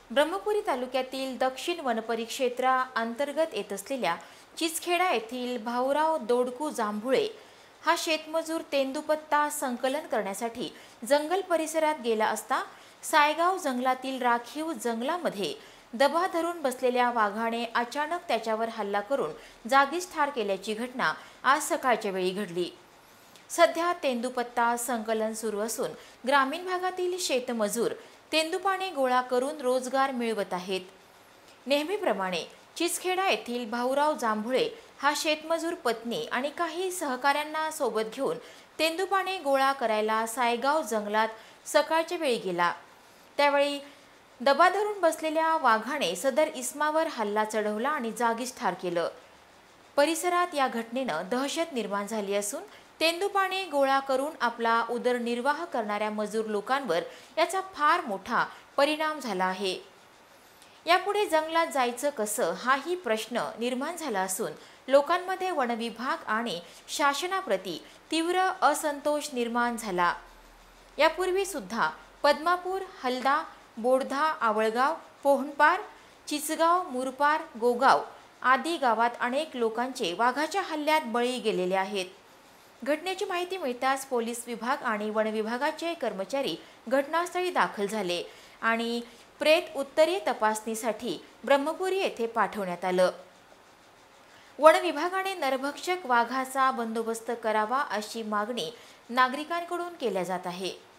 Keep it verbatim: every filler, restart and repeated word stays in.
ब्रह्मपुरी तालुक्यातील दक्षिण वनपरिक्षेत्रा अंतर्गत येत असलेल्या चिचखेडा येथील भाऊराव दोडकू जांभुळे हा शेतमजूर तेंदूपत्ता संकलन करण्यासाठी जंगल परिसरात गेला असता सायगाव जंगलातील राखीव जंगलामध्ये दबा धरून बसलेल्या वाघाने अचानक त्याच्यावर हल्ला करून जागीच ठार केल्याची घटना आज सकाळच्या वेळी घडली। सध्या तेंदूपत्ता संकलन सुरू असून ग्रामीण भागातील शेतमजूर तेंदूपाने गोळा करून रोजगार मिळवत आहेत। नेहमीप्रमाणे चिचखेडा येथील भाऊराव जांभुळे हा शेतमजूर पत्नी आणि काही सहकाऱ्यांना सोबत घेऊन तेंदूपाने गोळा करायला सायगाव जंगलात सकाळच्या वेळी गेला। त्यावेळी दबा धरून बसलेल्या वाघाने सदर इस्मावर हल्ला चढवला आणि जागीच ठार केलं। परिसरात या घटनेनं दहशत निर्माण झाली असून तेंदूपाने गोळा करून आपला उदरनिर्वाह करणाऱ्या मजूर लोकांवर याचा फार मोठा परिणाम झाला आहे। यापुढे जंगलात जायचं कसं हाही प्रश्न निर्माण झाला असून लोकांमध्ये वनविभाग आणि शासनाप्रती तीव्र असंतोष निर्माण झाला। यापूर्वी सुद्धा पद्मापूर, हलदा, बोडधा, आवळगाव, पोहणपार, चिचगाव, मुरपार, गोगाव आदी गावात अनेक लोकांचे वाघाच्या हल्ल्यात बळी गेलेले आहेत। घटनेची माहिती मिळताच पोलीस विभाग आणि वन विभागाचे कर्मचारी घटनास्थळी दाखल झाले आणि प्रेत उत्तरीय तपासणीसाठी ब्रह्मपुरी येथे पाठवण्यात आलं। वन विभागाने नरभक्षक वाघाचा बंदोबस्त करावा अशी मागणी नागरिकांकडून केल्या जात आहे।